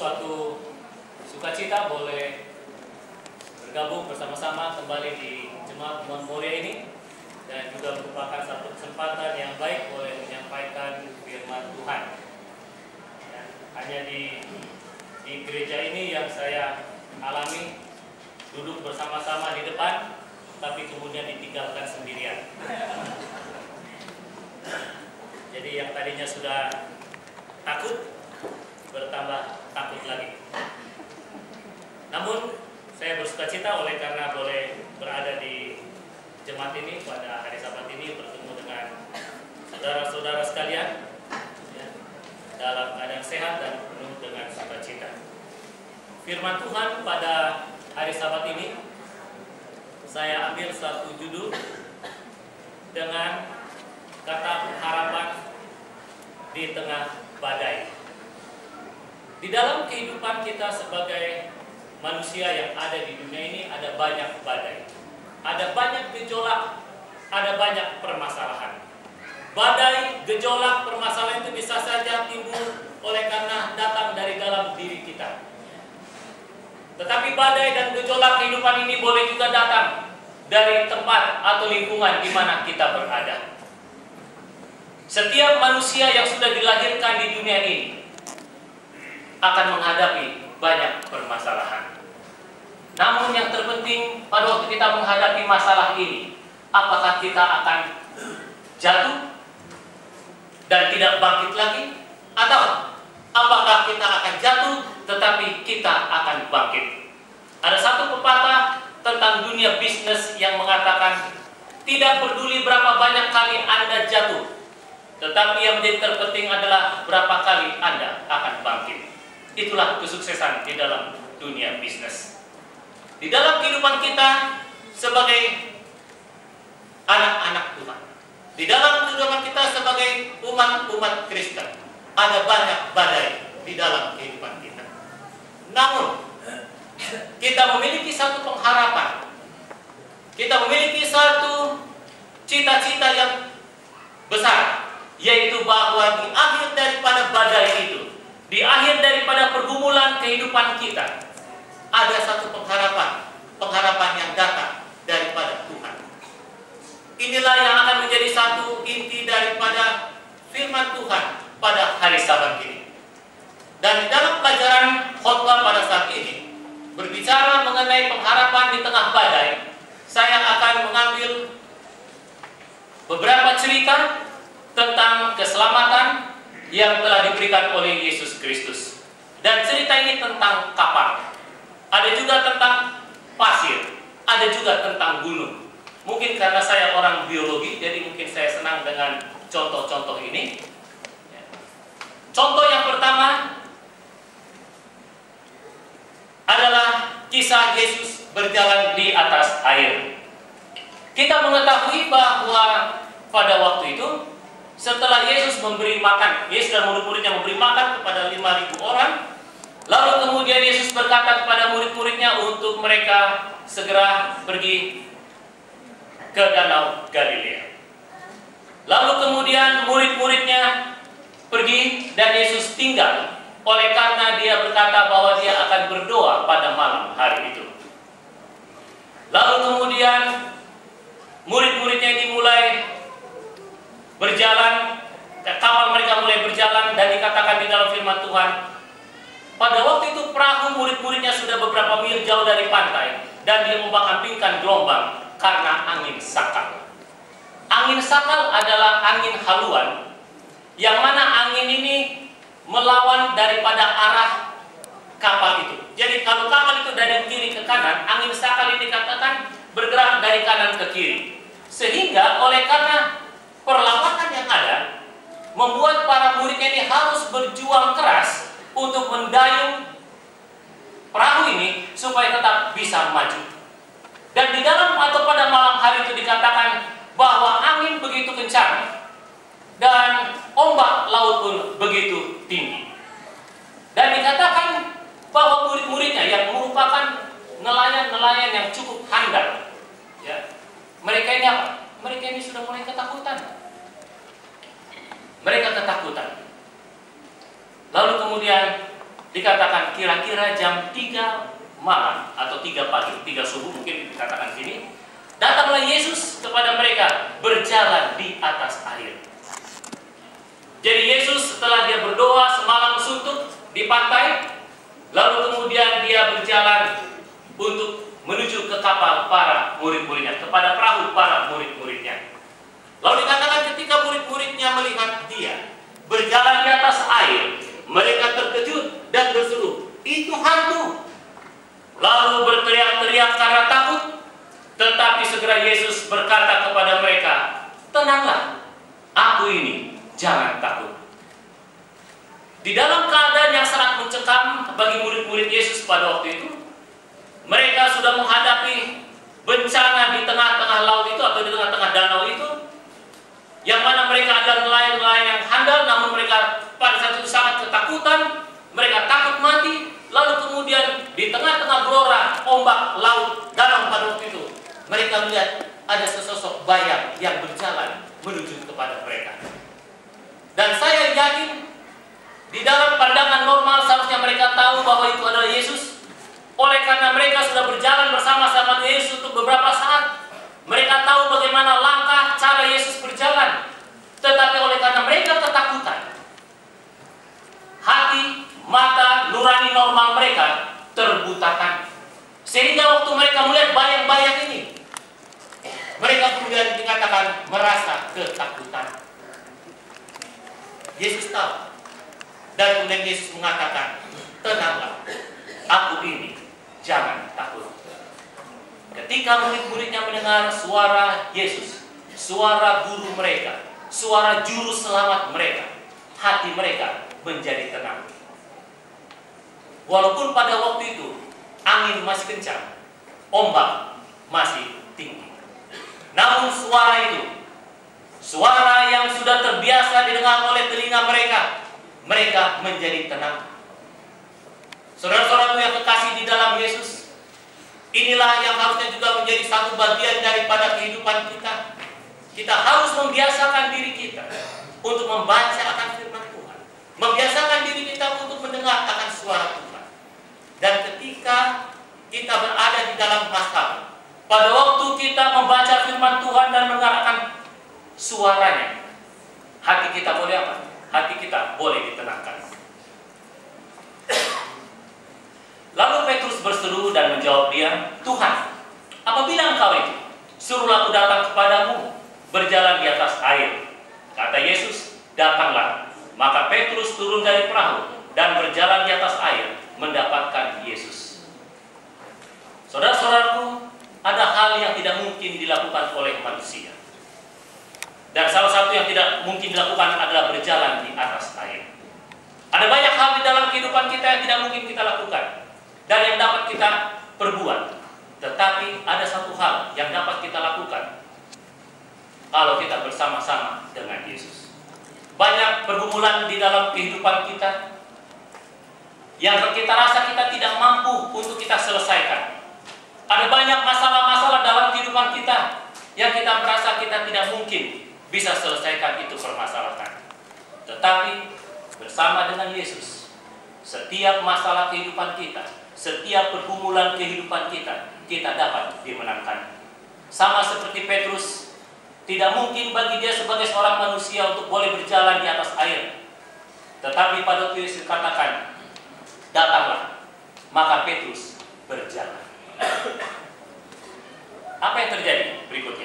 suatu sukacita boleh bergabung bersama-sama kembali di Jemaat Mon Mulia ini, dan juga merupakan satu kesempatan yang baik boleh menyampaikan firman Tuhan. Ya, hanya di gereja ini yang saya alami, duduk bersama-sama di depan, tapi kemudian ditinggalkan sendirian. Jadi yang tadinya sudah takut, bertambah takut lagi. Namun saya bersukacita oleh karena boleh berada di jemaat ini pada hari Sabat ini, bertemu dengan saudara-saudara sekalian ya, dalam keadaan sehat dan penuh dengan sukacita. Firman Tuhan pada hari Sabat ini saya ambil satu judul dengan kata pengharapan di tengah badai. Di dalam kehidupan kita sebagai manusia yang ada di dunia ini ada banyak badai, ada banyak gejolak, ada banyak permasalahan. Badai, gejolak, permasalahan itu bisa saja timbul oleh karena datang dari dalam diri kita. Tetapi badai dan gejolak kehidupan ini boleh juga datang dari tempat atau lingkungan di mana kita berada. Setiap manusia yang sudah dilahirkan di dunia ini akan menghadapi banyak permasalahan. Namun yang terpenting pada waktu kita menghadapi masalah ini, apakah kita akan jatuh dan tidak bangkit lagi, atau apakah kita akan jatuh tetapi kita akan bangkit? Ada satu pepatah tentang dunia bisnis yang mengatakan, tidak peduli berapa banyak kali Anda jatuh, tetapi yang menjadi terpenting adalah berapa kali Anda akan bangkit. Itulah kesuksesan di dalam dunia bisnis. Di dalam kehidupan kita sebagai anak-anak Tuhan, di dalam kehidupan kita sebagai umat Kristen, ada banyak badai di dalam kehidupan kita. Namun kita memiliki satu pengharapan, kita memiliki satu cita-cita yang besar, yaitu bahwa di akhir daripada badai itu, di akhir daripada pergumulan kehidupan kita, ada satu pengharapan yang datang daripada Tuhan. Inilah yang akan menjadi satu inti daripada firman Tuhan pada hari Sabat ini. Dan di dalam pelajaran khotbah pada saat ini, berbicara mengenai pengharapan di tengah badai, saya akan mengambil beberapa cerita tentang keselamatan yang telah diberikan oleh Yesus Kristus. Dan cerita ini tentang kapal. Ada juga tentang pasir, ada juga tentang gunung. Mungkin karena saya orang biologi, jadi mungkin saya senang dengan contoh-contoh ini. Contoh yang pertama adalah kisah Yesus berjalan di atas air. Kita mengetahui bahwa pada waktu itu, setelah Yesus memberi makan, Yesus dan murid-muridnya memberi makan kepada 5.000 orang, lalu kemudian Yesus berkata kepada murid-muridnya untuk mereka segera pergi ke Danau Galilea. Lalu kemudian murid-muridnya pergi dan Yesus tinggal, oleh karena dia berkata bahwa dia akan berdoa pada malam hari itu. Lalu kemudian murid-muridnya ini mulai berjalan, kapal mereka mulai berjalan, dan dikatakan di dalam firman Tuhan, pada waktu itu perahu murid-muridnya sudah beberapa mil jauh dari pantai, dan dia membangkitkan gelombang karena angin sakal. Angin sakal adalah angin haluan, yang mana angin ini melawan daripada arah kapal itu. Jadi kalau kapal itu dari kiri ke kanan, angin sakal ini dikatakan bergerak dari kanan ke kiri. Sehingga oleh karena perlawanan yang ada, membuat para muridnya ini harus berjuang keras untuk mendayung perahu ini supaya tetap bisa maju. Dan di dalam atau pada malam hari itu dikatakan bahwa angin begitu kencang dan ombak laut pun begitu tinggi. Dan dikatakan bahwa murid-muridnya yang merupakan nelayan-nelayan yang cukup handal, ya, mereka ini apa? Mereka ini sudah mulai ketakutan. Mereka ketakutan. Lalu kemudian Dikatakan kira-kira jam 3 malam atau 3 pagi, 3 subuh mungkin dikatakan sini. Datanglah Yesus kepada mereka berjalan di atas air. Jadi Yesus setelah dia berdoa semalam suntuk di pantai, lalu kemudian dia berjalan untuk menuju ke kapal para murid-muridnya, kepada perahu para murid-muridnya. Lalu dikatakan ketika murid-muridnya melihat dia berjalan di atas air, mereka terkejut dan berseru, "Itu hantu!" Lalu berteriak-teriak karena takut. Tetapi segera Yesus berkata kepada mereka, "Tenanglah, aku ini, jangan takut." Di dalam keadaan yang sangat mencekam bagi murid-murid Yesus pada waktu itu, mereka sudah menghadapi bencana di tengah-tengah laut itu atau di tengah-tengah danau itu, yang mana mereka adalah nelayan-nelayan yang handal, namun mereka pada saat itu sangat ketakutan, mereka takut mati. Lalu kemudian di tengah-tengah gelora ombak laut danau pada waktu itu, mereka melihat ada sesosok bayang yang berjalan menuju kepada mereka. Dan saya yakin di dalam pandangan normal seharusnya mereka tahu bahwa itu adalah Yesus. Oleh karena mereka sudah berjalan bersama-sama Yesus untuk beberapa saat, mereka tahu bagaimana langkah cara Yesus berjalan. Tetapi oleh karena mereka ketakutan, hati, mata, nurani normal mereka terbutakan. Sehingga waktu mereka melihat bayang-bayang ini, mereka kemudian dikatakan merasa ketakutan. Yesus tahu. Dan kemudian Yesus mengatakan, "Tenanglah, aku ini, jangan takut." Ketika murid-muridnya mendengar suara Yesus, suara guru mereka, suara juru selamat mereka, hati mereka menjadi tenang. Walaupun pada waktu itu angin masih kencang, ombak masih tinggi, namun suara itu, suara yang sudah terbiasa didengar oleh telinga mereka, mereka menjadi tenang. Saudara-saudaraku yang kekasih di dalam Yesus, inilah yang harusnya juga menjadi satu bagian daripada kehidupan kita. Kita harus membiasakan diri kita untuk membaca akan firman Tuhan, membiasakan diri kita untuk mendengar akan suara Tuhan. Dan ketika kita berada di dalam masalah, pada waktu kita membaca firman Tuhan dan mendengarkan suaranya, hati kita boleh apa? Hati kita boleh ditenangkan. Lalu Petrus berseru dan menjawab dia, "Tuhan, apabila Engkau itu, suruhlah aku datang kepadamu berjalan di atas air." Kata Yesus, "Datanglah." Maka Petrus turun dari perahu dan berjalan di atas air mendapatkan Yesus. Saudara-saudaraku, ada hal yang tidak mungkin dilakukan oleh manusia. Dan salah satu yang tidak mungkin dilakukan adalah berjalan di atas air. Ada banyak hal di dalam kehidupan kita yang tidak mungkin kita lakukan dan yang dapat kita perbuat. Tetapi ada satu hal yang dapat kita lakukan kalau kita bersama-sama dengan Yesus. Banyak pergumulan di dalam kehidupan kita yang kita rasa kita tidak mampu untuk kita selesaikan. Ada banyak masalah-masalah dalam kehidupan kita yang kita merasa kita tidak mungkin bisa selesaikan itu permasalahan. Tetapi bersama dengan Yesus, setiap masalah kehidupan kita, setiap pergumulan kehidupan kita, kita dapat dimenangkan. Sama seperti Petrus, tidak mungkin bagi dia sebagai seorang manusia untuk boleh berjalan di atas air. Tetapi pada waktu Yesus katakan, "Datanglah," maka Petrus berjalan. Apa yang terjadi berikutnya?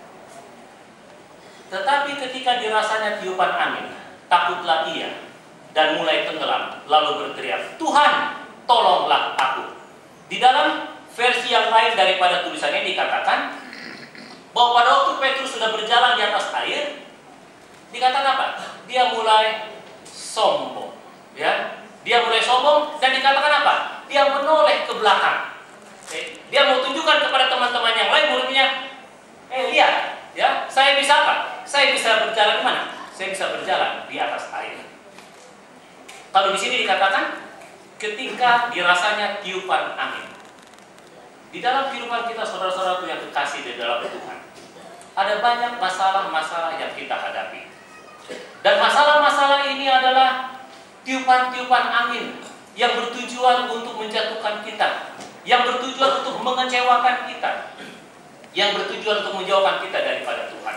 Tetapi ketika dirasanya tiupan angin, takutlah ia dan mulai tenggelam, lalu berteriak, "Tuhan, tolonglah aku." Di dalam versi yang lain daripada tulisan ini dikatakan bahwa pada waktu Petrus sudah berjalan di atas air, dikatakan apa? Dia mulai sombong, ya. Dia mulai sombong dan dikatakan apa? Dia menoleh ke belakang. Dia mau tunjukkan kepada teman-teman yang lain, muridnya, lihat, ya, saya bisa apa? Saya bisa berjalan di mana? Saya bisa berjalan di atas air. Kalau di sini dikatakan ketika dirasanya tiupan angin. Di dalam kehidupan kita, saudara-saudaraku yang kekasih di dalam Tuhan, ada banyak masalah-masalah yang kita hadapi. Dan masalah-masalah ini adalah tiupan-tiupan angin yang bertujuan untuk menjatuhkan kita, yang bertujuan untuk mengecewakan kita, yang bertujuan untuk menjauhkan kita daripada Tuhan.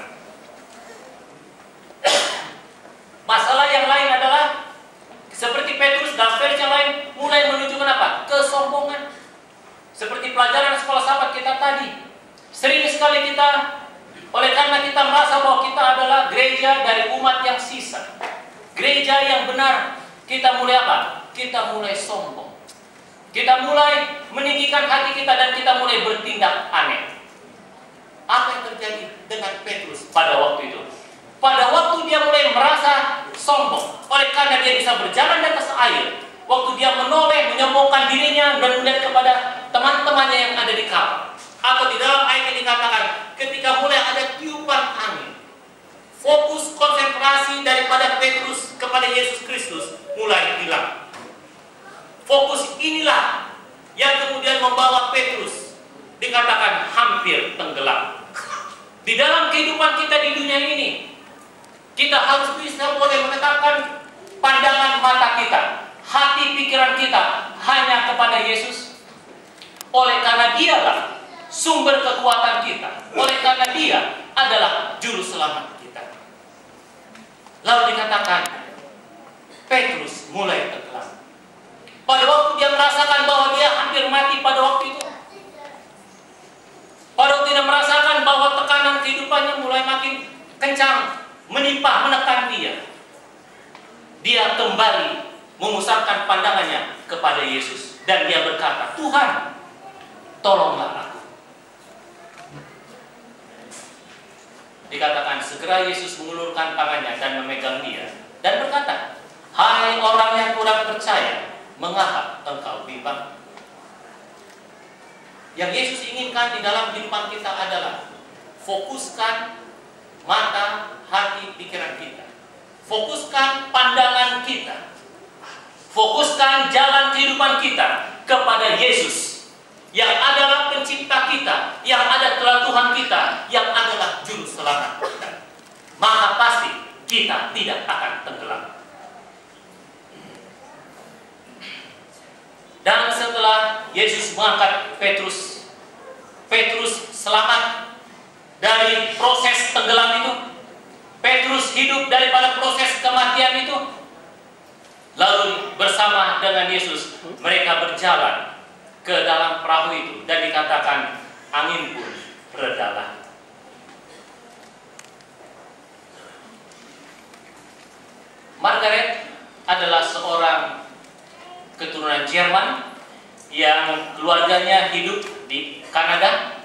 Masalah yang lain adalah seperti Petrus dalam versi yang lain mulai menunjukkan apa? Kesombongan. Seperti pelajaran sekolah sahabat kita tadi. Sering sekali kita, oleh karena kita merasa bahwa kita adalah gereja dari umat yang sisa, gereja yang benar, kita mulai apa? Kita mulai sombong. Kita mulai meninggikan hati kita dan kita mulai bertindak aneh. Apa yang terjadi dengan Petrus pada waktu itu? Pada waktu dia mulai merasa sombong, oleh karena dia bisa berjalan di atas air, waktu dia menoleh, menyombongkan dirinya dan melihat kepada teman-temannya yang ada di kapal. Atau di dalam ayat ini dikatakan, ketika mulai ada tiupan angin, fokus konsentrasi daripada Petrus kepada Yesus Kristus mulai hilang. Fokus inilah yang kemudian membawa Petrus dikatakan hampir tenggelam. Di dalam kehidupan kita di dunia ini, kita harus bisa boleh menetapkan pandangan mata kita, hati pikiran kita hanya kepada Yesus. Oleh karena dialah sumber kekuatan kita, oleh karena dia adalah juru selamat kita. Lalu dikatakan Petrus mulai tenggelam. Pada waktu dia merasakan bahwa dia hampir mati pada waktu itu, pada waktu dia merasakan bahwa tekanan kehidupannya mulai makin kencang, menimpa, menekan dia kembali memusatkan pandangannya kepada Yesus dan dia berkata, Tuhan, tolonglah aku. Dikatakan segera Yesus mengulurkan tangannya dan memegang dia dan berkata, hai orang yang kurang percaya, mengapa engkau bimbang? Yang Yesus inginkan di dalam kehidupan kita adalah fokuskan mata, hati, pikiran kita. Fokuskan pandangan kita. Fokuskan jalan kehidupan kita kepada Yesus yang adalah pencipta kita, yang adalah Tuhan kita, yang adalah juru selamat kita. Maka pasti kita tidak akan tenggelam. Dan setelah Yesus mengangkat Petrus, Petrus selamat dari proses tenggelam itu. Petrus hidup daripada proses kematian itu. Lalu bersama dengan Yesus mereka berjalan ke dalam perahu itu dan dikatakan angin pun redalah. Margaret adalah seorang keturunan Jerman yang keluarganya hidup di Kanada,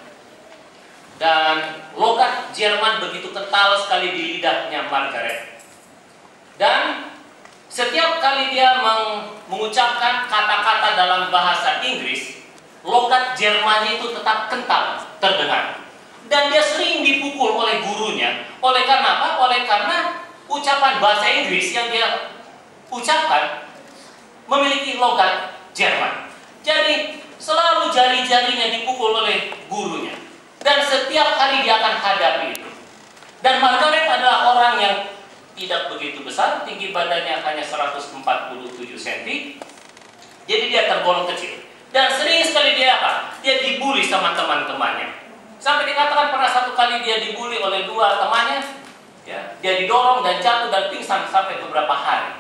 dan logat Jerman begitu kental sekali di lidahnya Margaret. Dan setiap kali dia mengucapkan kata-kata dalam bahasa Inggris, logat Jerman itu tetap kental terdengar. Dan dia sering dipukul oleh gurunya. Oleh karena apa? Oleh karena ucapan bahasa Inggris yang dia ucapkan memiliki logat Jerman. Jadi selalu jari-jarinya dipukul oleh gurunya. Dan setiap hari dia akan hadapi itu. Dan Margaret adalah orang yang tidak begitu besar, tinggi badannya hanya 147 cm. Jadi dia tergolong kecil. Dan sering sekali dia apa? Dia dibully sama teman-temannya. Sampai dikatakan pernah satu kali dia dibully oleh dua temannya. Ya, dia didorong dan jatuh dan pingsan sampai beberapa hari.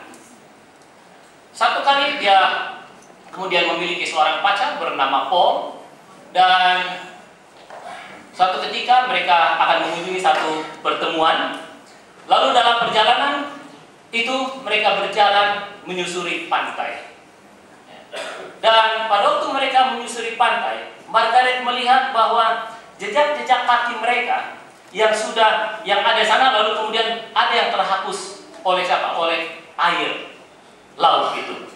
Satu kali dia kemudian memiliki seorang pacar bernama Paul. Dan suatu ketika mereka akan mengunjungi satu pertemuan. Lalu dalam perjalanan itu mereka berjalan menyusuri pantai. Dan pada waktu mereka menyusuri pantai, Margaret melihat bahwa jejak-jejak kaki mereka yang ada di sana, lalu kemudian ada yang terhapus oleh siapa? Oleh air laut itu.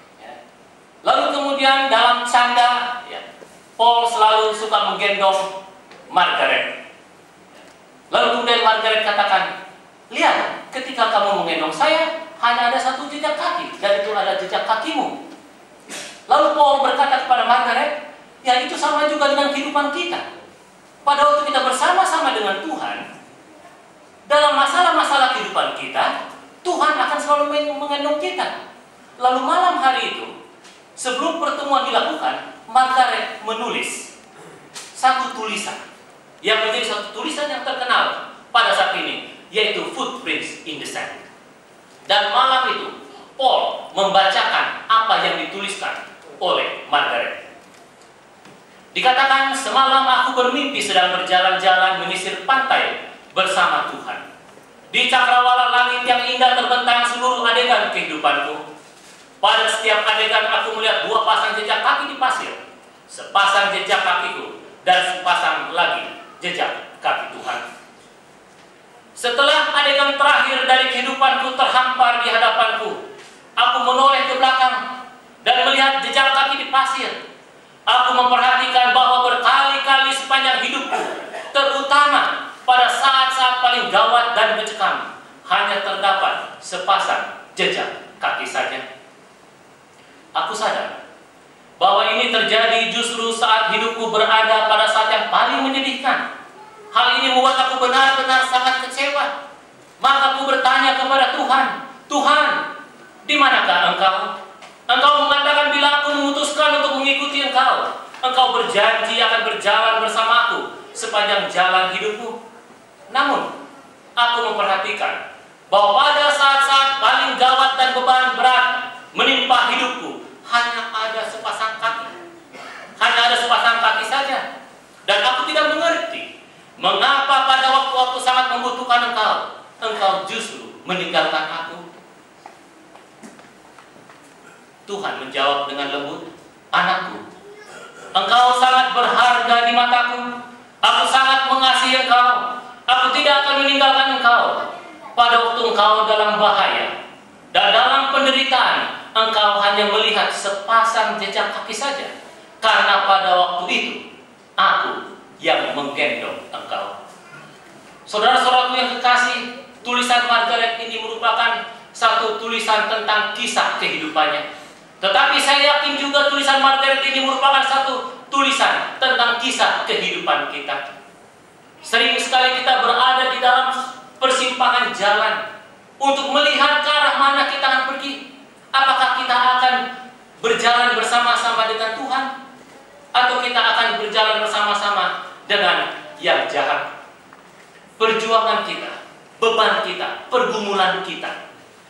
Lalu kemudian dalam canda, Paul selalu suka menggendong Margaret. Lalu kemudian Margaret katakan, lihat, ketika kamu menggendong saya, hanya ada satu jejak kaki, dan itu adalah jejak kakimu. Lalu Paul berkata kepada Margaret, ya itu sama juga dengan kehidupan kita. Pada waktu kita bersama-sama dengan Tuhan, dalam masalah-masalah kehidupan kita, Tuhan akan selalu menggendong kita. Lalu malam hari itu, dilakukan, Margaret menulis satu tulisan yang menjadi satu tulisan yang terkenal pada saat ini, yaitu Footprints in the Sand. Dan malam itu Paul membacakan apa yang dituliskan oleh Margaret. Dikatakan, semalam aku bermimpi sedang berjalan-jalan menyisir pantai bersama Tuhan. Di cakrawala langit yang indah terbentang seluruh adegan kehidupanku. Pada setiap adegan aku melihat dua pasang jejak kaki di pasir. Sepasang jejak kakiku dan sepasang lagi jejak kaki Tuhan. Setelah adegan terakhir dari kehidupanku terhampar di hadapanku, aku menoleh ke belakang dan melihat jejak kaki di pasir. Aku memperhatikan bahwa berkali-kali sepanjang hidupku, terutama pada saat-saat paling gawat dan mencekam, hanya terdapat sepasang jejak kaki saja. Aku sadar bahwa ini terjadi justru saat hidupku berada pada saat yang paling menyedihkan. Hal ini membuat aku benar-benar sangat kecewa. Maka aku bertanya kepada Tuhan, Tuhan, di manakah Engkau? Engkau mengatakan bila aku memutuskan untuk mengikuti Engkau, Engkau berjanji akan berjalan bersamaku sepanjang jalan hidupku. Namun, aku memperhatikan bahwa pada saat-saat paling gawat dan beban berat menimpa hidupku, hanya ada sepasang kaki. Hanya ada sepasang kaki saja. Dan aku tidak mengerti mengapa pada waktu aku sangat membutuhkan Engkau, Engkau justru meninggalkan aku. Tuhan menjawab dengan lembut, anakku, engkau sangat berharga di mataku. Aku sangat mengasihi engkau. Aku tidak akan meninggalkan engkau. Pada waktu engkau dalam bahaya dan dalam penderitaan, engkau hanya melihat sepasang jejak kaki saja. Karena pada waktu itu, aku yang menggendong engkau. Saudara-saudaraku yang kekasih, tulisan Margaret ini merupakan satu tulisan tentang kisah kehidupannya. Tetapi saya yakin juga tulisan Margaret ini merupakan satu tulisan tentang kisah kehidupan kita. Sering sekali kita berada di dalam persimpangan jalan untuk melihat ke arah mana kita akan pergi. Apakah kita akan berjalan bersama-sama dengan Tuhan, atau kita akan berjalan bersama-sama dengan yang jahat? Perjuangan kita, beban kita, pergumulan kita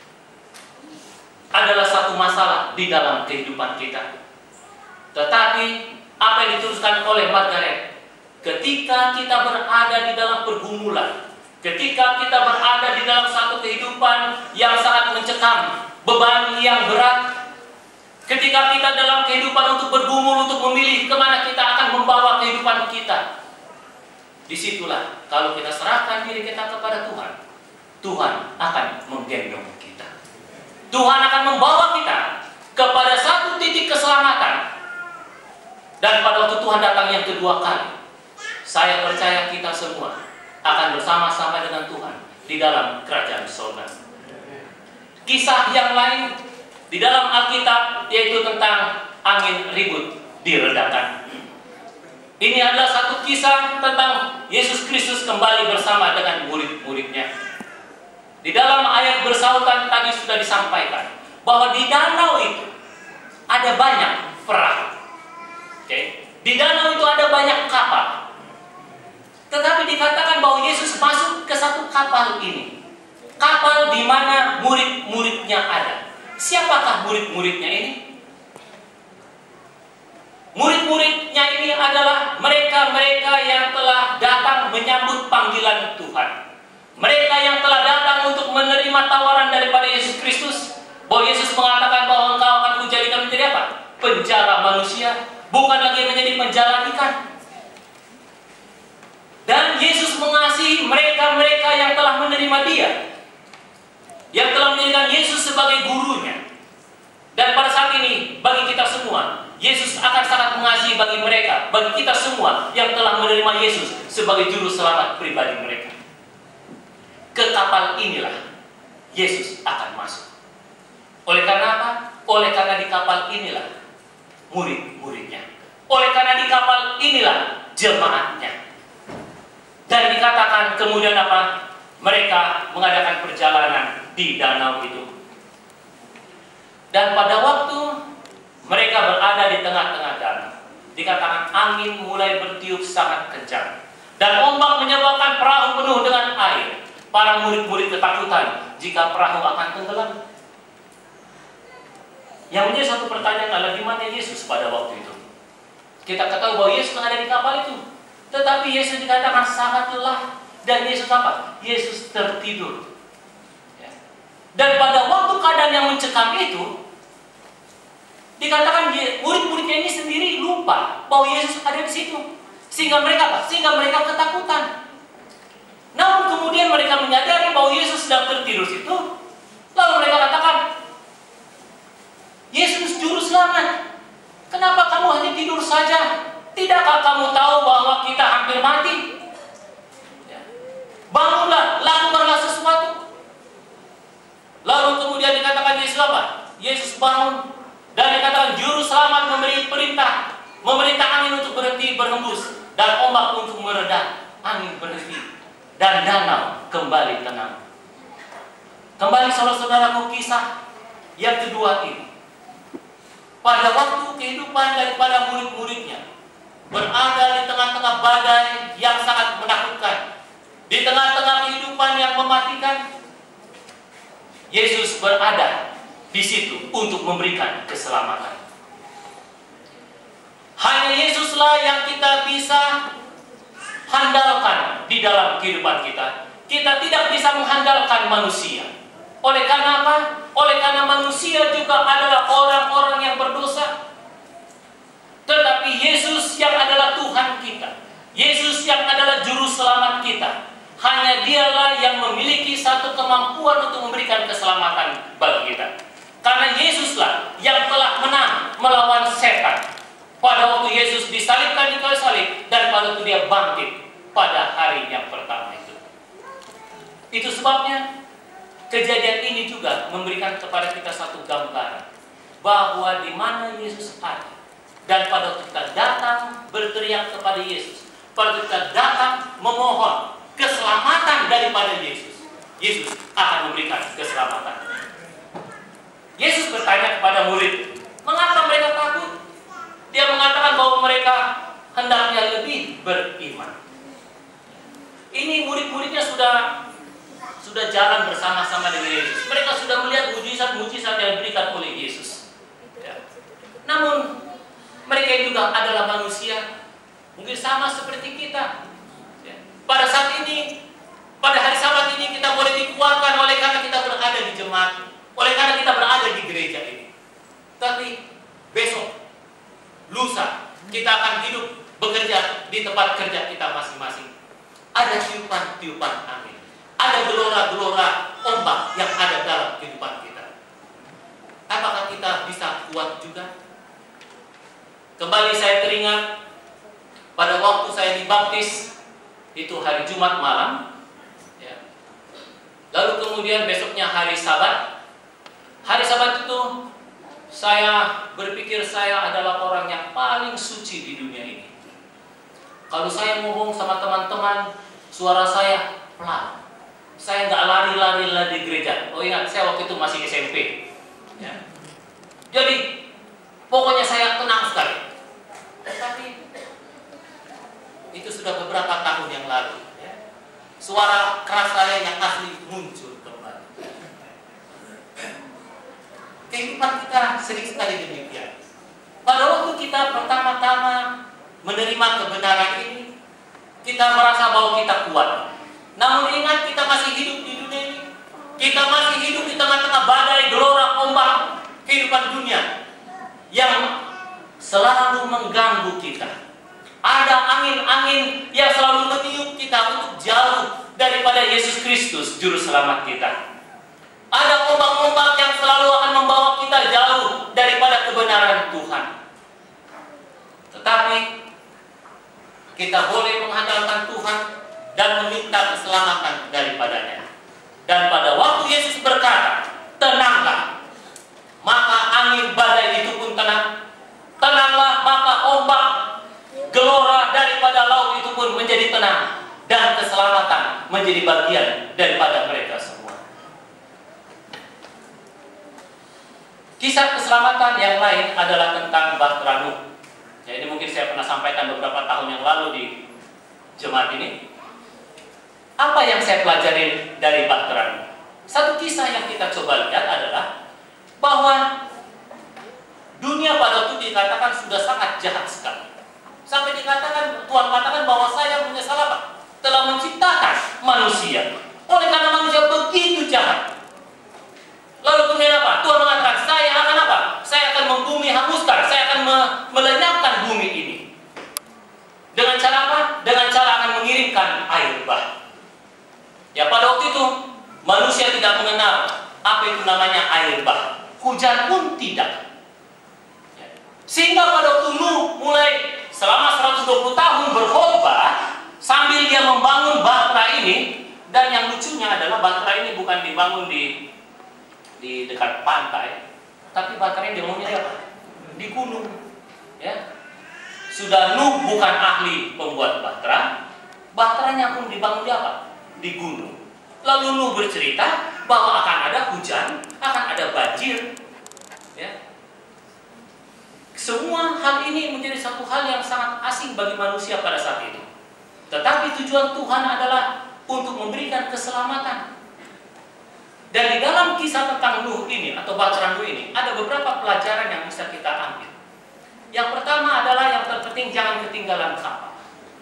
adalah satu masalah di dalam kehidupan kita. Tetapi apa yang dituliskan oleh Margaret, ketika kita berada di dalam pergumulan, ketika kita berada di dalam satu kehidupan yang sangat mencekam, beban yang berat, ketika kita dalam kehidupan untuk bergumul, untuk memilih kemana kita akan membawa kehidupan kita, disitulah kalau kita serahkan diri kita kepada Tuhan, Tuhan akan menggendong kita. Tuhan akan membawa kita kepada satu titik keselamatan. Dan pada waktu Tuhan datang yang kedua kali, saya percaya kita semua akan bersama-sama dengan Tuhan di dalam kerajaan surga. Kisah yang lain di dalam Alkitab yaitu tentang angin ribut diredakan. Ini adalah satu kisah tentang Yesus Kristus kembali bersama dengan murid-muridnya. Di dalam ayat bersautan tadi sudah disampaikan bahwa di danau itu ada banyak perahu. Di danau itu ada banyak kapal. Tetapi dikatakan bahwa Yesus masuk ke satu kapal ini. Kapal di mana murid-muridnya ada. Siapakah murid-muridnya ini? Murid-muridnya ini adalah mereka-mereka yang telah datang menyambut panggilan Tuhan. Mereka yang telah datang untuk menerima tawaran daripada Yesus Kristus, bahwa Yesus mengatakan bahwa engkau akan kujadikan menjadi apa? Penjala manusia, bukan lagi menjadi penjala ikan. Dan Yesus mengasihi mereka-mereka yang telah menerima Dia, yang telah menjadikan Yesus sebagai gurunya. Dan pada saat ini, bagi kita semua, Yesus akan sangat mengasihi bagi mereka, bagi kita semua yang telah menerima Yesus sebagai juru selamat pribadi mereka. Ke kapal inilah Yesus akan masuk. Oleh karena apa? Oleh karena di kapal inilah murid-muridnya. Oleh karena di kapal inilah jemaatnya. Dan dikatakan kemudian apa? Mereka mengadakan perjalanan di danau itu. Dan pada waktu mereka berada berada di tengah-tengah danau. Dikatakan angin mulai bertiup sangat kencang, dan ombak menyebabkan perahu penuh dengan air. Para murid-murid ketakutan jika perahu akan tenggelam. Yang menjadi satu pertanyaan adalah di mana Yesus pada waktu itu? Kita ketahui bahwa Yesus ada di kapal itu, tetapi Yesus dikatakan sangat lelah, dan Yesus apa? Yesus tertidur. Ya. Dan pada waktu keadaan yang mencekam itu, dikatakan murid-muridnya ini sendiri lupa bahwa Yesus ada di situ, sehingga mereka apa? Sehingga mereka ketakutan. Namun kemudian mereka menyadari bahwa Yesus sedang tertidur situ, lalu mereka katakan, Yesus juru selamat, kenapa kamu hanya tidur saja? Tidakkah kamu tahu bahwa kita hampir mati? Ya. Bangunlah, lakukanlah sesuatu. Lalu kemudian dikatakan Yesus apa? Yesus bangun, dan dikatakan juru selamat memberi perintah, memerintah angin untuk berhenti berhembus, dan ombak untuk mereda. Angin berhenti, dan danau kembali tenang. Kembali saudara-saudaraku, kisah yang kedua ini. Pada waktu kehidupan daripada murid-muridnya berada di tengah-tengah badai yang sangat menakutkan, di tengah-tengah kehidupan yang mematikan, Yesus berada di situ untuk memberikan keselamatan. Hanya Yesuslah yang kita bisa handalkan di dalam kehidupan kita. Kita tidak bisa mengandalkan manusia. Oleh karena apa? Oleh karena manusia juga adalah orang-orang yang berdosa. Tetapi Yesus yang adalah Tuhan kita, Yesus yang adalah juru selamat kita, hanya Dialah yang memiliki satu kemampuan untuk memberikan keselamatan bagi kita. Karena Yesuslah yang telah menang melawan setan pada waktu Yesus disalibkan di kayu salib, dan pada waktu Dia bangkit pada hari yang pertama itu. Itu sebabnya kejadian ini juga memberikan kepada kita satu gambaran bahwa di mana Yesus ada, dan pada waktu kita datang berteriak kepada Yesus, pada waktu kita datang memohon keselamatan daripada Yesus, Yesus akan memberikan keselamatan. Yesus bertanya kepada murid, mengapa mereka takut? Dia mengatakan bahwa mereka hendaknya lebih beriman. Ini murid-muridnya sudah jalan bersama-sama dengan Yesus. Mereka sudah melihat mujizat-mujizat yang diberikan oleh Yesus. Ya. Namun mereka juga adalah manusia, mungkin sama seperti kita. Ya. Pada saat ini, pada hari Sabat ini kita boleh dikuatkan oleh karena kita berada di jemaat, oleh karena kita berada di gereja ini. Tapi besok, lusa, kita akan hidup bekerja di tempat kerja kita masing-masing. Ada tiupan-tiupan angin, ada gelora-gelora ombak yang ada dalam kehidupan kita. Apakah kita bisa kuat juga? Kembali saya teringat pada waktu saya dibaptis, itu hari Jumat malam, ya. Lalu kemudian besoknya hari Sabat. Hari Sabat itu saya berpikir saya adalah orang yang paling suci di dunia ini. Kalau saya ngomong sama teman-teman, suara saya pelan. Saya nggak lari-lari di gereja. Oh ingat, saya waktu itu masih SMP. Ya. Jadi, pokoknya saya tenang sekali. Tetapi, itu sudah beberapa tahun yang lalu. Ya. Suara keras saya yang asli muncul kembali. Kehidupan kita sering sekali demikian. Pada waktu kita pertama-tama menerima kebenaran ini, kita merasa bahwa kita kuat. Namun ingat, kita masih hidup di dunia ini. Kita masih hidup di tengah-tengah badai, gelora, ombak kehidupan dunia yang selalu mengganggu kita. Ada angin-angin yang selalu meniup kita untuk jauh daripada Yesus Kristus, Juru Selamat kita. Ada ombak-ombak yang selalu akan membawa kita jauh daripada kebenaran Tuhan. Tetapi kita boleh mengandalkan Tuhan dan meminta keselamatan daripadanya. Dan pada waktu Yesus berkata, tenanglah, maka angin badai itu pun tenang. Tenanglah, maka ombak gelora daripada laut itu pun menjadi tenang. Dan keselamatan menjadi bagian daripada mereka semua. Kisah keselamatan yang lain adalah tentang Bahtera Nuh. Ya, ini mungkin saya pernah sampaikan beberapa tahun yang lalu di jemaat ini. Apa yang saya pelajari dari Bahtera Nuh? Satu kisah yang kita coba lihat adalah bahwa dunia pada waktu dikatakan sudah sangat jahat sekali. Sampai dikatakan, Tuhan katakan bahwa saya menyesal apa? Telah menciptakan manusia. Oleh karena manusia begitu jahat. Lalu kemudian apa? Tuhan mengatakan, saya akan apa? Saya akan membumi hanguskan, saya akan melenyapkan bumi ini. Dengan cara apa? Dengan cara akan mengirimkan air bah. Ya, pada waktu itu manusia tidak mengenal apa itu namanya air bah. Hujan pun tidak. Ya. Sehingga pada waktu Nuh mulai selama 120 tahun berkhotbah sambil dia membangun Bahtera ini. Dan yang lucunya adalah Bahtera ini bukan dibangun di dekat pantai, tapi Bahtera ini dibangunnya di apa? Di gunung. Ya. Sudah Nuh bukan ahli pembuat Bahtera, Bahteranya pun dibangun di apa? Di gunung. Lalu Nuh bercerita bahwa akan ada hujan, akan ada banjir. Ya. Semua hal ini menjadi satu hal yang sangat asing bagi manusia pada saat itu. Tetapi tujuan Tuhan adalah untuk memberikan keselamatan. Dan di dalam kisah tentang Nuh ini atau Bahtera Nuh ini ada beberapa pelajaran yang bisa kita ambil. Yang pertama adalah yang terpenting, jangan ketinggalan kapal.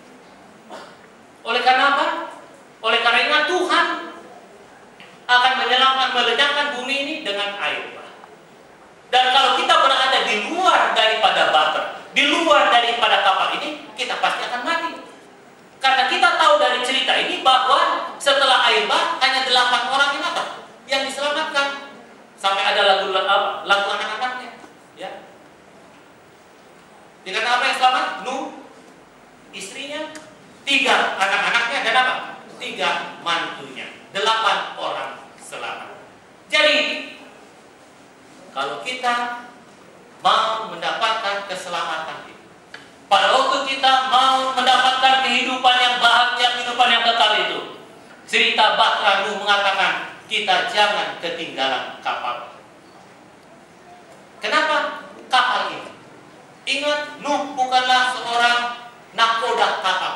Oleh karena apa? Oleh karena Tuhan akan melenyapkan bumi ini dengan air bah. Dan kalau kita berada di luar daripada Bahtera, di luar daripada kapal ini, kita pasti akan mati. Karena kita tahu dari cerita ini bahwa setelah air bah hanya 8 orang yang diselamatkan. Sampai ada lagu anak-anaknya. Ya. Dikatakan apa yang selamat? Nuh, istrinya, 3 anak-anaknya dan apa? 3 mantunya. 8 orang selamat. Jadi kalau kita mau mendapatkan keselamatan itu, pada waktu kita mau mendapatkan kehidupan yang bahagia, kehidupan yang kekal itu, cerita Bahtera Nuh mengatakan kita jangan ketinggalan kapal. Kenapa kapal ini? Ingat, Nuh bukanlah seorang nakoda kapal.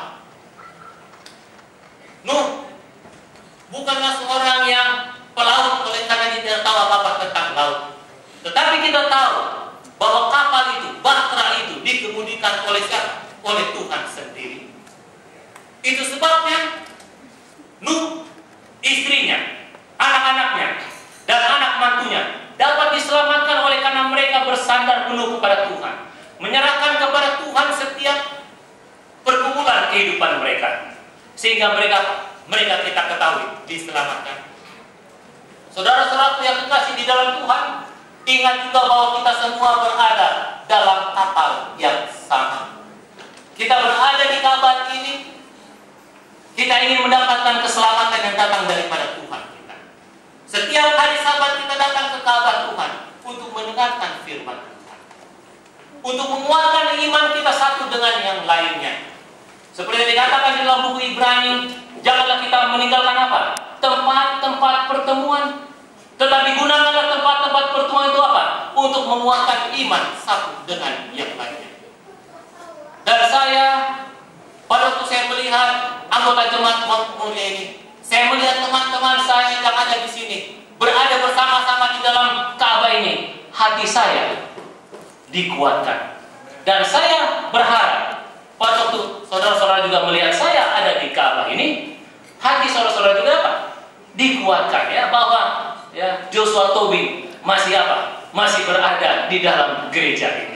Nuh bukanlah seorang yang pelaut oleh karena dia tidak tahu apa-apa tentang laut. Tetapi kita tahu bahwa kapal itu, Bahtera itu dikemudikan oleh siapa? Oleh Tuhan sendiri. Itu sebabnya Nuh, istrinya, anak-anaknya, dan anak mantunya dapat diselamatkan oleh karena mereka bersandar penuh kepada Tuhan, menyerahkan kepada Tuhan setiap pergumulan kehidupan mereka, sehingga mereka kita ketahui diselamatkan. Saudara-saudaraku yang kekasih di dalam Tuhan, ingat juga bahwa kita semua berada dalam kapal yang sama. Kita berada di kapal ini, kita ingin mendapatkan keselamatan yang datang daripada Tuhan kita. Setiap hari Sabat kita datang ke kapal Tuhan untuk mendengarkan firman Tuhan, untuk menguatkan iman kita satu dengan yang lainnya. Seperti yang dikatakan di dalam buku Ibrani, janganlah kita meninggalkan apa? Tempat-tempat pertemuan. Tetapi gunakanlah tempat-tempat pertemuan itu apa? Untuk menguatkan iman satu dengan yang lainnya. Dan saya, pada waktu saya melihat anggota jemaat mulia ini, saya melihat teman-teman saya yang ada di sini berada bersama-sama di dalam Ka'bah ini, hati saya dikuatkan. Dan saya berharap pada waktu saudara-saudara juga melihat saya ada di Ka'bah ini, hati saudara-saudara juga apa? Dikuatkan ya, bahwa ya Joshua Tobing masih apa? Masih berada di dalam gereja ini.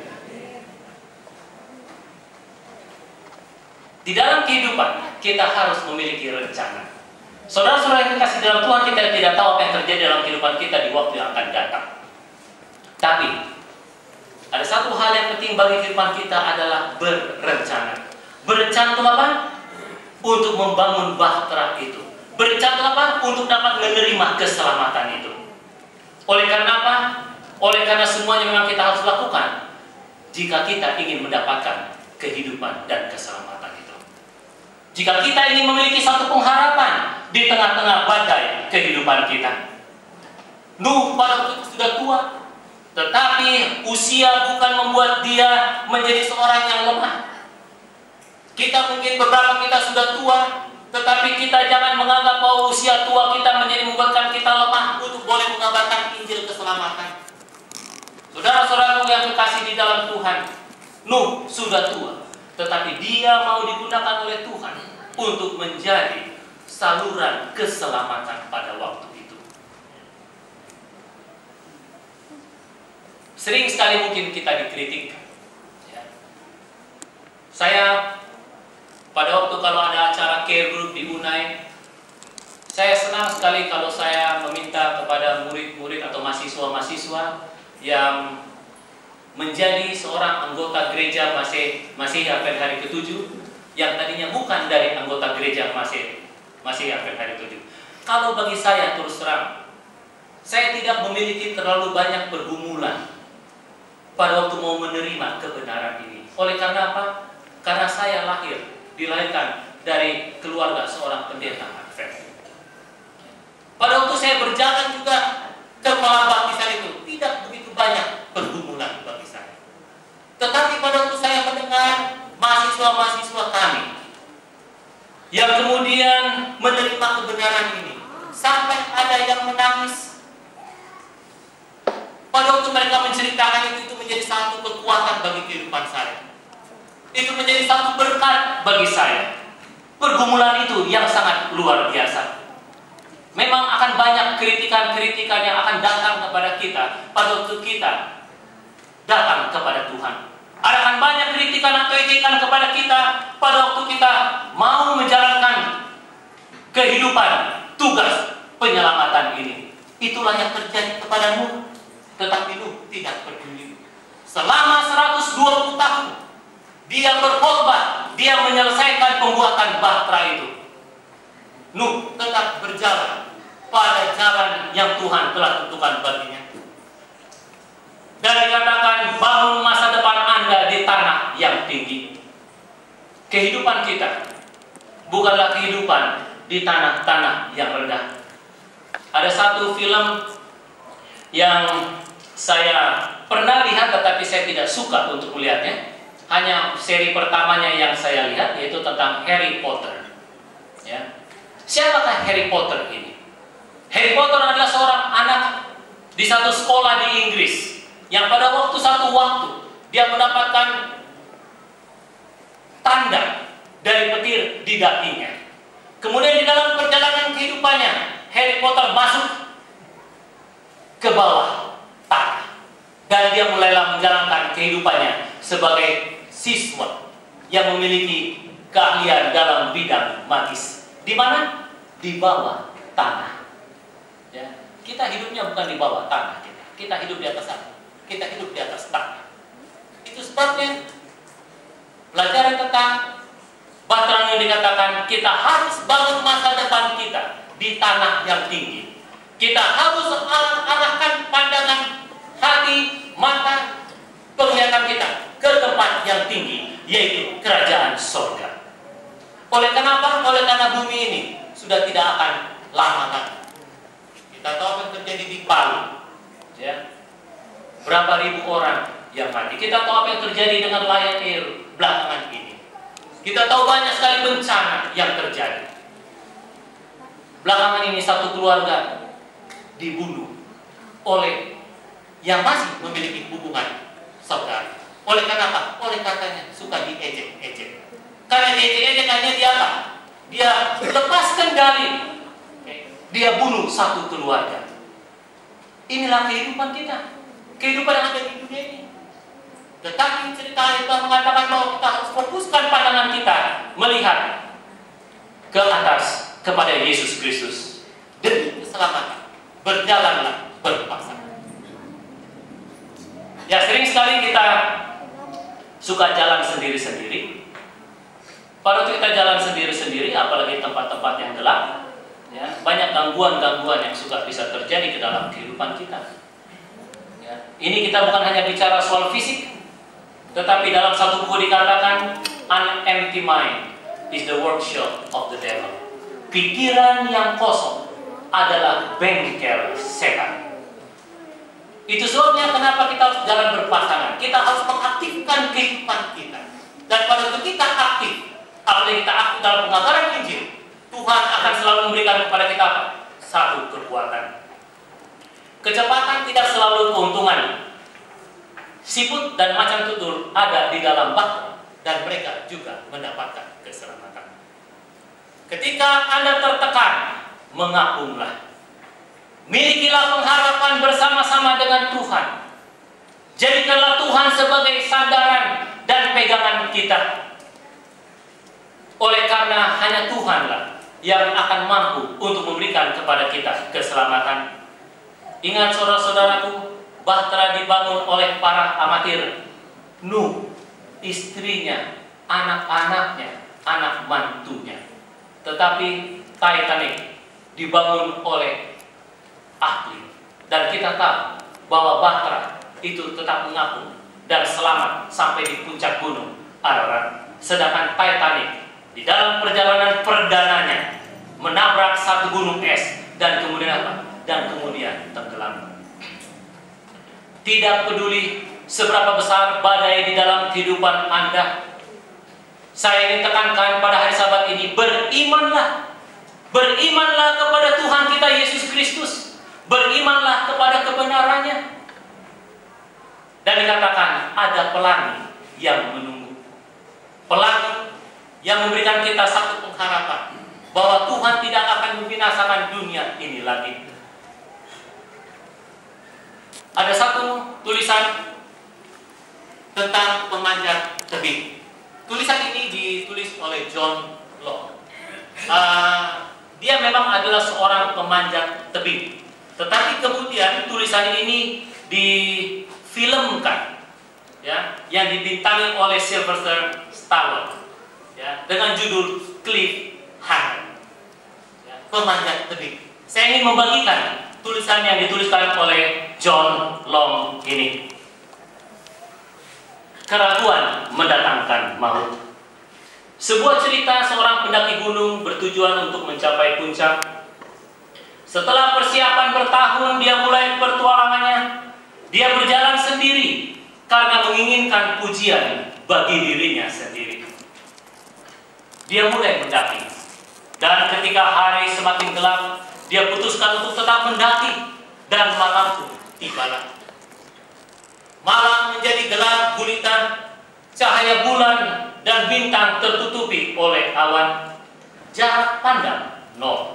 Di dalam kehidupan kita harus memiliki rencana. Saudara-saudara yang dikasih dalam Tuhan, kita tidak tahu apa yang terjadi dalam kehidupan kita di waktu yang akan datang. Tapi ada satu hal yang penting bagi kehidupan kita adalah berencana. Berencana untuk apa? Untuk membangun Bahtera itu. Berencana apa? Untuk dapat menerima keselamatan itu. Oleh karena apa? Oleh karena semuanya memang kita harus lakukan jika kita ingin mendapatkan kehidupan dan keselamatan itu. Jika kita ingin memiliki satu pengharapan di tengah-tengah badai kehidupan kita. Nuh pada waktu itu sudah tua, Tetapi usia bukan membuat dia menjadi seorang yang lemah. Kita mungkin beberapa kita sudah tua, tetapi kita jangan menganggap bahwa usia tua kita menjadi membuatkan kita lemah untuk boleh mengabarkan Injil keselamatan. Saudara-saudaraku yang kekasih di dalam Tuhan, Nuh sudah tua, tetapi dia mau digunakan oleh Tuhan untuk menjadi saluran keselamatan pada waktu itu. Sering sekali mungkin kita dikritik. Saya pada waktu kalau ada acara care group di Unai, saya senang sekali kalau saya meminta kepada murid-murid atau mahasiswa-mahasiswa yang menjadi seorang anggota gereja Masihi Advent hari ke-7 yang tadinya bukan dari anggota gereja Masihi Advent hari ke-7. Kalau bagi saya terus terang, saya tidak memiliki terlalu banyak pergumulan pada waktu mau menerima kebenaran ini. Oleh karena apa? Karena saya dilahirkan dari keluarga seorang pendeta Advent. Pada waktu saya berjalan juga ke kepala baptisan itu tidak begitu banyak pergumulan bagi saya. Tetapi pada waktu saya mendengar mahasiswa-mahasiswa kami yang kemudian menerima kebenaran ini, sampai ada yang menangis. Pada waktu mereka menceritakan itu menjadi satu kekuatan bagi kehidupan saya. Itu menjadi satu berkat bagi saya. Pergumulan itu yang sangat luar biasa. Memang akan banyak kritikan-kritikan yang akan datang kepada kita pada waktu kita datang kepada Tuhan. Akan banyak kritikan atau ejekan kepada kita pada waktu kita mau menjalankan kehidupan tugas penyelamatan ini. Itulah yang terjadi kepada Nuh. Tetapi Nuh tidak peduli. Selama 120 tahun dia berkhotbah, dia menyelesaikan pembuatan bahtera itu. Nuh tetap berjalan pada jalan yang Tuhan telah tentukan baginya. Dan dikatakan, bangun masa depan Anda di tanah yang tinggi. Kehidupan kita bukanlah kehidupan di tanah-tanah yang rendah. Ada satu film yang saya pernah lihat tetapi saya tidak suka untuk melihatnya. Hanya seri pertamanya yang saya lihat, yaitu tentang Harry Potter. Ya. Siapakah Harry Potter ini? Harry Potter adalah seorang anak di satu sekolah di Inggris yang pada satu waktu dia mendapatkan tanda dari petir di dahinya. Kemudian di dalam perjalanan kehidupannya, Harry Potter masuk ke bawah tanah dan dia mulailah menjalankan kehidupannya sebagai siswa yang memiliki keahlian dalam bidang magis. Di mana? Di bawah tanah. Ya. Kita hidupnya bukan di bawah tanah. Kita hidup di atas tanah. Kita hidup di atas tanah. Itu sebabnya pelajaran tentang bahtera yang dikatakan kita harus bangun masa depan kita di tanah yang tinggi. Kita harus arahkan pandangan hati, mata, penglihatan kita ke tempat yang tinggi, yaitu kerajaan surga. Oleh kenapa? Oleh karena bumi ini sudah tidak akan lama lagi. Kita tahu apa yang terjadi di Palu, ya. Berapa ribu orang yang mati. Kita tahu apa yang terjadi dengan Lion Air belakangan ini. Kita tahu banyak sekali bencana yang terjadi. Belakangan ini satu keluarga dibunuh oleh yang masih memiliki hubungan saudara. Oleh karena apa? Oleh katanya suka diejek-ejek. Karena diejek-ejekannya dia apa? Dia lepas kendali. Dia bunuh satu keluarga. Inilah kehidupan kita. Kehidupan yang ada di dunia ini. Tetapi cerita Alkitab mengatakan bahwa kita harus fokuskan pandangan kita melihat ke atas kepada Yesus Kristus. Demi keselamatan, berjalanlah berpasangan. Ya, sering sekali kita suka jalan sendiri-sendiri. Pada waktu kita jalan sendiri-sendiri, apalagi tempat-tempat yang gelap, ya, banyak gangguan-gangguan yang suka bisa terjadi ke dalam kehidupan kita. Ya, ini kita bukan hanya bicara soal fisik, tetapi dalam satu buku dikatakan, an empty mind is the workshop of the devil. Pikiran yang kosong adalah bengkel setan. Itu sebabnya kenapa kita harus jalan berpasangan. Kita harus mengaktifkan kehidupan kita. Dan pada waktu kita aktif, apalagi kita aktif dalam pengabaran Injil, Tuhan akan selalu memberikan kepada kita apa? Satu kekuatan. Kecepatan tidak selalu keuntungan. Siput dan macan tutul ada di dalam bak dan mereka juga mendapatkan keselamatan. Ketika Anda tertekan, mengapunglah. Milikilah pengharapan bersama-sama dengan Tuhan. Jadikanlah Tuhan sebagai sandaran dan pegangan kita. Oleh karena hanya Tuhanlah yang akan mampu untuk memberikan kepada kita keselamatan. Ingat saudara-saudaraku, Bahtera dibangun oleh para amatir. Nuh, istrinya, anak-anaknya, anak mantunya. Tetapi Titanic dibangun oleh ahli. Dan kita tahu bahwa Bahtera itu tetap mengapung dan selamat sampai di puncak gunung Ararat. Sedangkan Titanic di dalam perjalanan perdananya menabrak satu gunung es dan kemudian apa? Dan kemudian tenggelam. Tidak peduli seberapa besar badai di dalam kehidupan Anda, saya ingin tekankan pada hari Sabat ini, berimanlah. Berimanlah kepada Tuhan kita Yesus Kristus. Berimanlah kepada kebenarannya. Dan dikatakan ada pelangi yang menunggu. Pelangi yang memberikan kita satu pengharapan bahwa Tuhan tidak akan membinasakan dunia ini lagi. Ada satu tulisan tentang pemanjat tebing. Tulisan ini ditulis oleh John Locke. Dia memang adalah seorang pemanjat tebing. Tetapi kemudian tulisan ini difilmkan, ya, yang dibintangi oleh Sylvester Stallone, ya, dengan judul Cliffhanger, ya, pemanjat tebing. Saya ingin membagikan tulisan yang dituliskan oleh John Locke ini. Keraguan mendatangkan maut. Sebuah cerita seorang pendaki gunung bertujuan untuk mencapai puncak. Setelah persiapan bertahun, dia mulai pertualangannya. Dia berjalan sendiri karena menginginkan pujian bagi dirinya sendiri. Dia mulai mendaki. Dan ketika hari semakin gelap, dia putuskan untuk tetap mendaki. Dan malam pun tibalah. Malam menjadi gelap gulita, cahaya bulan dan bintang tertutupi oleh awan. Jarak pandang 0.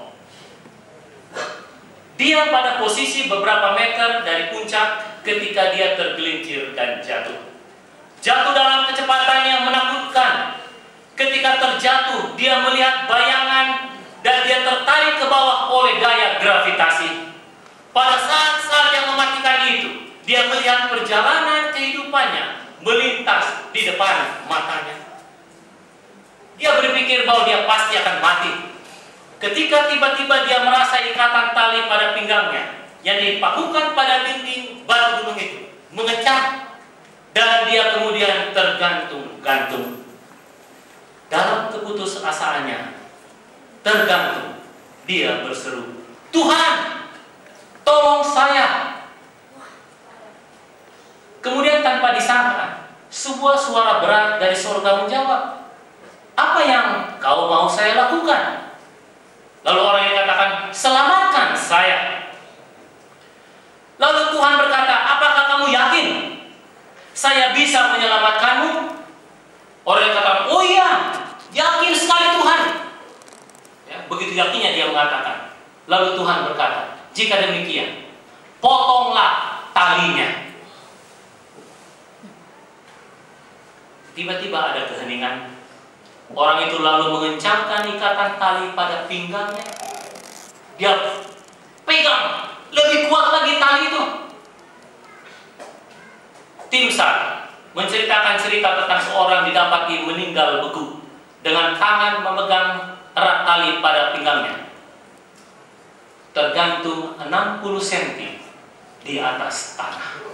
Dia pada posisi beberapa meter dari puncak ketika dia tergelincir dan jatuh. Jatuh dalam kecepatan yang menakutkan. Ketika terjatuh, dia melihat bayangan dan dia tertarik ke bawah oleh gaya gravitasi. Pada saat-saat yang mematikan itu, dia melihat perjalanan kehidupannya melintas di depan matanya. Dia berpikir bahwa dia pasti akan mati. Ketika tiba-tiba dia merasa ikatan tali pada pinggangnya yang dipakukan pada dinding batu gunung itu mengecah, dan dia kemudian tergantung-gantung. Dalam keputusasaannya tergantung, dia berseru, "Tuhan, tolong saya." Kemudian tanpa disangka, sebuah suara berat dari surga menjawab, "Apa yang kau mau saya lakukan?" Lalu orang yang katakan, "Selamatkan saya." Lalu Tuhan berkata, "Apakah kamu yakin saya bisa menyelamatkanmu?" Orang yang katakan, "Oh iya, yakin sekali Tuhan." Ya, begitu yakinnya dia mengatakan. Lalu Tuhan berkata, "Jika demikian, potonglah talinya." Tiba-tiba ada keheningan. Orang itu lalu mengencangkan ikatan tali pada pinggangnya. Dia pegang lebih kuat lagi tali itu. Tim SAR menceritakan cerita tentang seorang didapati meninggal beku dengan tangan memegang erat tali pada pinggangnya, tergantung 60 cm di atas tanah.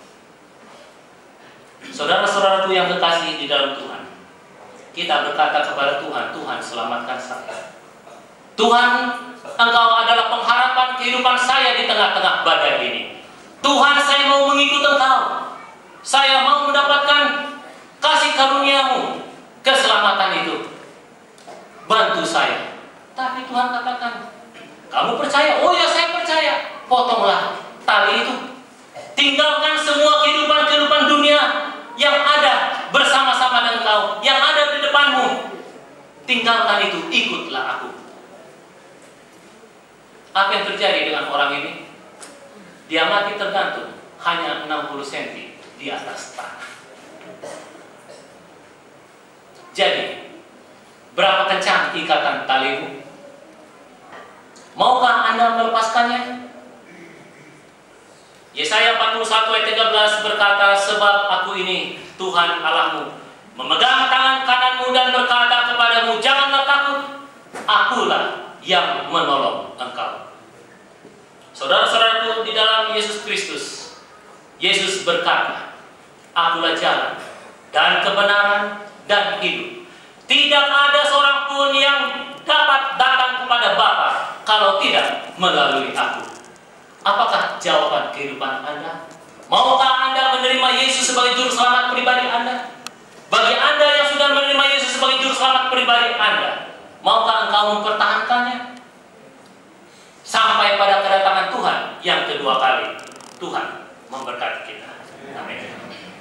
Saudara-saudaraku yang kekasih di dalam Tuhan, kita berkata kepada Tuhan, "Tuhan, selamatkan saya. Tuhan, Engkau adalah pengharapan kehidupan saya di tengah-tengah badai ini. Tuhan, saya mau mengikut Engkau. Saya mau mendapatkan kasih karunia-Mu, keselamatan itu. Bantu saya. Tapi Tuhan katakan, kamu percaya? Oh ya, saya percaya. Potonglah tali itu. Tinggalkan semua kehidupan dunia yang ada bersama-sama dengan Engkau, yang ada di depanmu. Tinggalkan itu, ikutlah aku. Apa yang terjadi dengan orang ini? Dia mati tergantung hanya 60 cm di atas tanah. Jadi, berapa kencang ikatan talimu? Maukah Anda melepaskannya? Yesaya 41 ayat 13 berkata, sebab aku ini Tuhan Allahmu, memegang tangan kananmu dan berkata kepadamu, janganlah takut, akulah yang menolong engkau. Saudara-saudaraku di dalam Yesus Kristus, Yesus berkata, akulah jalan dan kebenaran dan hidup. Tidak ada seorang pun yang dapat datang kepada Bapa kalau tidak melalui aku. Apakah jawaban kehidupan Anda? Maukah Anda menerima Yesus sebagai juru selamat pribadi Anda? Bagi Anda yang sudah menerima Yesus sebagai juru selamat pribadi Anda, maukah engkau mempertahankannya? Sampai pada kedatangan Tuhan yang kedua kali. Tuhan memberkati kita. Amin.